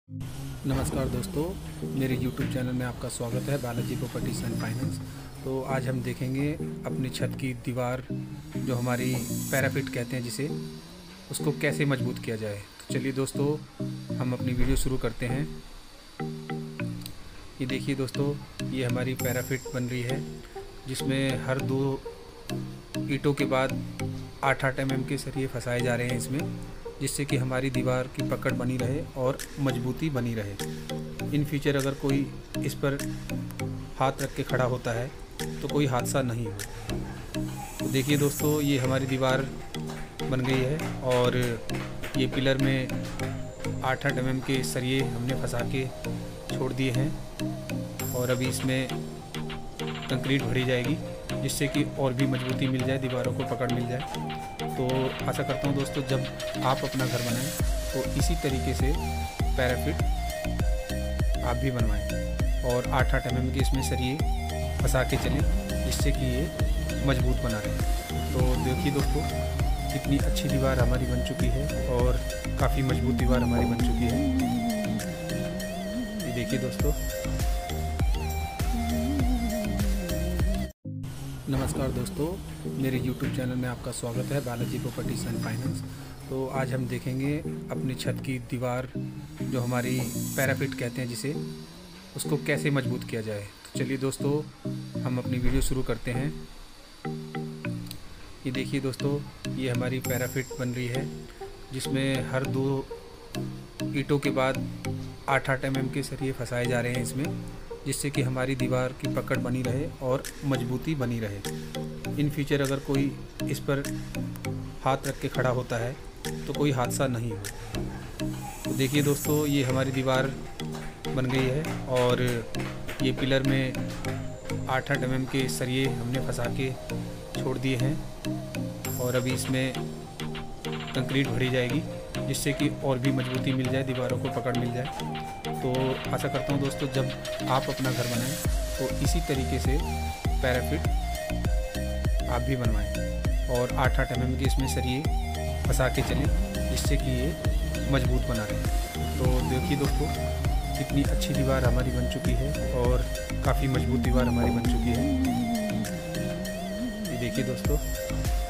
नमस्कार दोस्तों, मेरे YouTube चैनल में आपका स्वागत है बालाजी प्रॉपर्टीज एंड फाइनेंस। तो आज हम देखेंगे अपनी छत की दीवार, जो हमारी पैराफिट कहते हैं जिसे, उसको कैसे मजबूत किया जाए। तो चलिए दोस्तों, हम अपनी वीडियो शुरू करते हैं। ये देखिए दोस्तों, ये हमारी पैराफिट बन रही है, जिसमें हर दो ईंटों के बाद 8-8 mm के सरिये फंसाए जा रहे हैं इसमें, जिससे कि हमारी दीवार की पकड़ बनी रहे और मजबूती बनी रहे। इन फ्यूचर अगर कोई इस पर हाथ रख के खड़ा होता है तो कोई हादसा नहीं हो। तो देखिए दोस्तों, ये हमारी दीवार बन गई है और ये पिलर में 8-8 mm के सरिये हमने फंसा के छोड़ दिए हैं और अभी इसमें कंक्रीट भरी जाएगी, जिससे कि और भी मजबूती मिल जाए, दीवारों को पकड़ मिल जाए। तो आशा करता हूँ दोस्तों, जब आप अपना घर बनाएं तो इसी तरीके से पैराफिट आप भी बनवाएं और 8-8 mm के इसमें सरिये फंसा के चलें, जिससे कि ये मजबूत बना रहे। तो देखिए दोस्तों, कितनी अच्छी दीवार हमारी बन चुकी है और काफ़ी मजबूत दीवार हमारी बन चुकी है। ये देखिए दोस्तों। नमस्कार दोस्तों, मेरे YouTube चैनल में आपका स्वागत है बालाजी प्रॉपर्टीज एंड फाइनेंस। तो आज हम देखेंगे अपनी छत की दीवार, जो हमारी पैराफिट कहते हैं जिसे, उसको कैसे मजबूत किया जाए। तो चलिए दोस्तों, हम अपनी वीडियो शुरू करते हैं। ये देखिए दोस्तों, ये हमारी पैराफिट बन रही है, जिसमें हर दो ईंटों के बाद 8-8 mm के सरिये फंसाए जा रहे हैं इसमें, जिससे कि हमारी दीवार की पकड़ बनी रहे और मजबूती बनी रहे। इन फ्यूचर अगर कोई इस पर हाथ रख के खड़ा होता है तो कोई हादसा नहीं हो। तो देखिए दोस्तों, ये हमारी दीवार बन गई है और ये पिलर में 8-8 mm के सरिये हमने फंसा के छोड़ दिए हैं और अभी इसमें कंक्रीट भरी जाएगी, जिससे कि और भी मजबूती मिल जाए, दीवारों को पकड़ मिल जाए। तो आशा करता हूँ दोस्तों, जब आप अपना घर बनाएं तो इसी तरीके से पैराफिट आप भी बनवाएं और 8-8 mm के इसमें सरिये फंसा के चलें, जिससे कि ये मजबूत बना रहे। तो देखिए दोस्तों, कितनी अच्छी दीवार हमारी बन चुकी है और काफ़ी मजबूत दीवार हमारी बन चुकी है। ये देखिए दोस्तों।